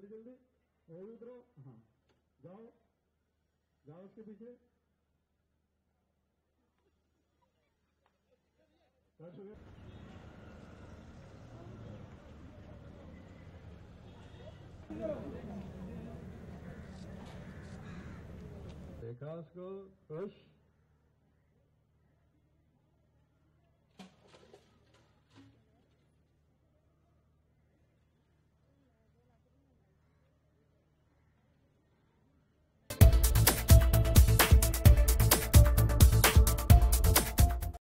जल्दी जल्दी वही उतरो। हाँ जाओ जाओ उसके पीछे। देखा उसको खुश।